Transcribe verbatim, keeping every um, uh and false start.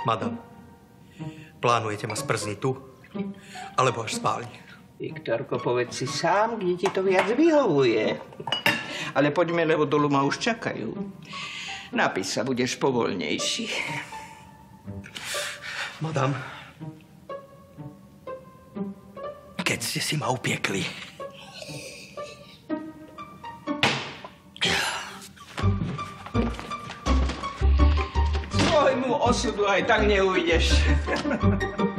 Madam, plánujete ma sprzniť tu? Alebo až spálni? Viktorko, povedz si sám, kde ti to viac vyhovuje. Ale poďme, lebo dolu ma už čakajú. Napíš sa, budeš povoľnejší. Madam, keď ste si ma upiekli, svojmu osudu aj tak neujdeš.